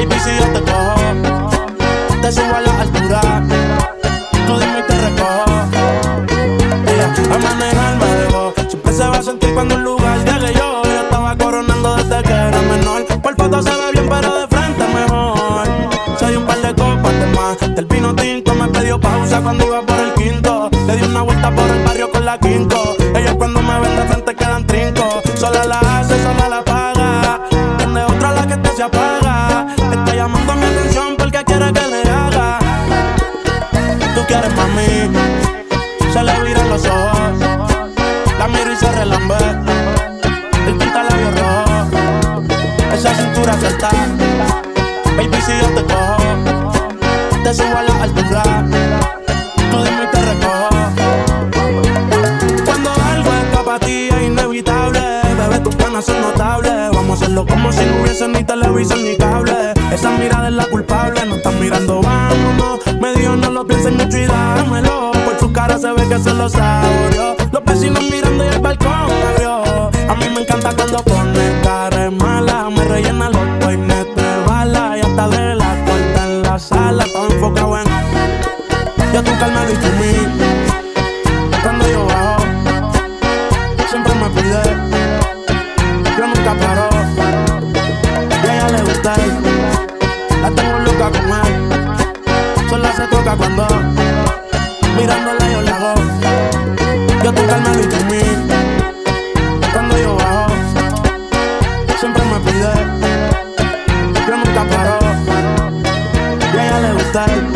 Baby, si yo te cojo, te subo a la altura. Tú dime y te recojo. Ella a manejar me dejó. Siempre se va a sentir cuando un lugar llegue yo. Yo estaba coronando desde que era menor. Por foto se ve bien, pero de frente mejor. Soy un par de copas de más. Del vino tinto me pidió pausa cuando iba por el quinto. Le di una vuelta por el barrio con la quinto. Ellos cuando me ven de frente quedan trinco. Sola la hace, sola la paga. Tiene otra la que te se apaga. Está llamando mi atención porque quiere que le haga. Tú quieres mami, se le viran los ojos. La miro y se relambe. El pinta labios rojo. Esa cintura suelta. Baby, si yo te cojo, te subo a la altura. Tú dime y te recojo. Cuando algo escapa a ti es inevitable. Bebé, tus ganas son notables. Vamos a hacerlo como si no hubiese ni televisor ni cable. Esa mirada es la culpable. No están mirando, vámonos. Me dijo no lo pienses mucho y dámelo. Por su cara se ve que se lo saboreó. Los vecinos mirando y el balcón abrió. A mí me encanta cuando pone cara mala. Me rellena los peines de bala. Y hasta de la cuarta en la sala. Todo enfocado en yo tu calma y tú mí. Cuando yo bajo, siempre me pide. Yo nunca paro. Y a ella le gusta él. La tengo loca con él. Solo se toca cuando mirándola yo la hago. Yo tu calma y tú mí. Cuando yo bajo, siempre me pide. Yo nunca paro. Y a ella le gusta él.